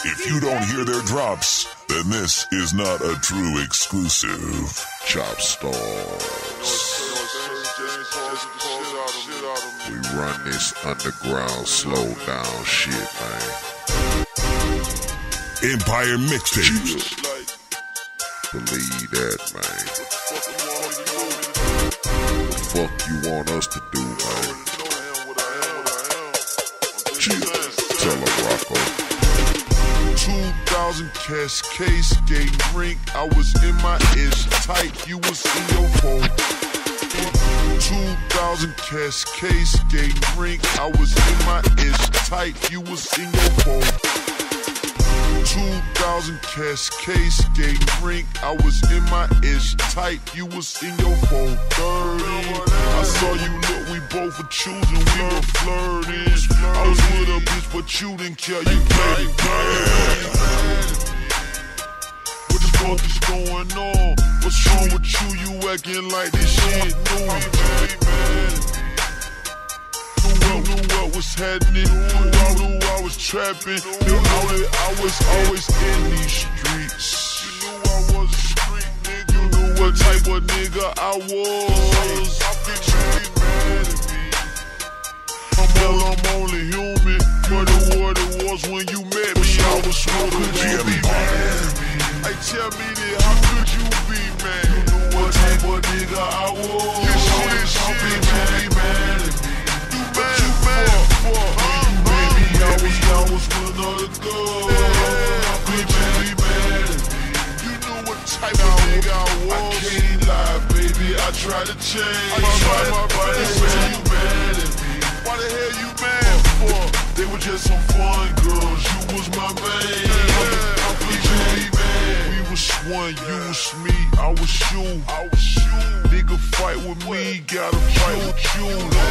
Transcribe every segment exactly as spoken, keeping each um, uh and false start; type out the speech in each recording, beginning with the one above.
If you don't hear their drops, then this is not a true exclusive. Chop Stars. We run this underground slow down shit, man. Empire Mixtapes. Believe that, man. What the fuck you want us to do, man? Tell them, Rocko. two thousand Cascade skating rink. I was in my ish tight. You was in your phone. two thousand Cascade skating rink. I was in my ish tight. You was in your phone. two thousand Cascade skating rink. I was in my ish tight. You was in your phone. thirty. I saw you look. We both were choosing. We were flirting. I was with a bitch, but you didn't care. You played it dirty. What the fuck is going on? What's wrong with you? You acting like this shit new. Knew, knew what was happening. Knew I knew I was trapping. Knew that I was always in these streets. You knew I was a street nigga. You knew what type of nigga I was. I bitch, you ain't mad at me. I'm all, I'm only human. But what it was when you met me, I was smoking. Could you be mad at me? Hey, tell me that, how could you be mad? You knew what type of nigga I was. This shit, shit, you be mad at me. You mad, you mad for? When you made me, I was, I was with another girl. How could you be mad at me? You knew what type of nigga I was. I can't lie, baby, I tried to change. I tried my body, when you mad at me. Why the hell you mad for? They were just some fun girls, you was my man. How could you be mad? We was one, you was me, I was you. I was you. Nigga fight with me, gotta fight with you.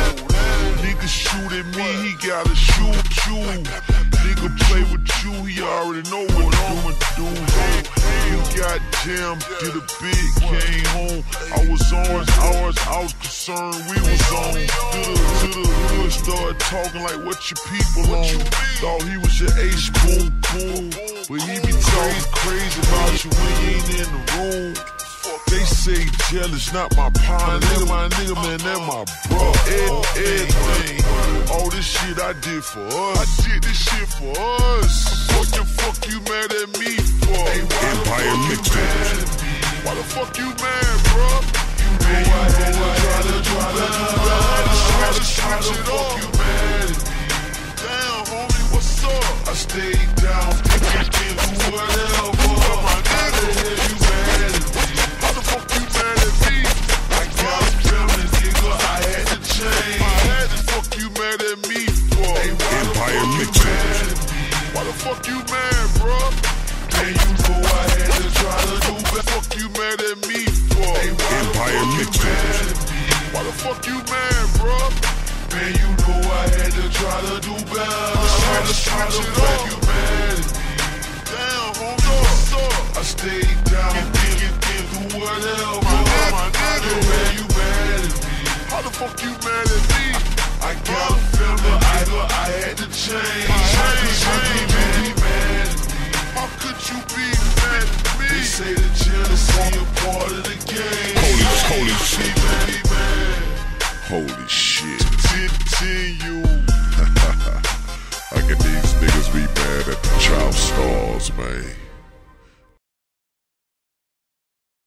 Nigga shoot at me, he gotta shoot you. Nigga play with you, he already know what I'ma do. You got jammed, did a big, came home. I was on, I was, I was concerned, we was on. To the, to the hood, started talking like what your people on. Thought he was your ace, boom, boom. But he be crazy, crazy about you when you ain't in the room. They say jealous, not my partner. That my nigga, man, that my bro. Ed, everything. All this shit I did for us. I did this shit for us. What the fuck you mad at me for? Hey, Empire Mixtapes. Why the fuck you mad, bro? You mad, you mad, try to, try to, try to switch it up. You mad at me. Damn, homie, what's up? I stayed down, thinking, do whatever. My nigga, you mad at me. How the fuck you mad at me? I got a feeling, nigga, I had to change. I had to fuck you mad at me for. Hey, Empire Mixtapes. Why the fuck you mad, bro? Man, you know I had to try to do better. Fuck you mad at me for. Hey, Empire Mixtapes. Why the fuck you mad, bro? Man, you know I had to try to do better. Try to switch it up. You mad at me? Damn, homie, what's up? I stayed down, thinking, thinking, do whatever. My nigga, man, you mad at me? How the fuck you mad at me? I got a feeling, nigga, I had to change. How could you be mad at me? How could you be mad at me? They say the jealousy a part of the game. Holy, holy shit. Be mad. Holy shit. Continue. How can these niggas be mad at the Chop Stars, man?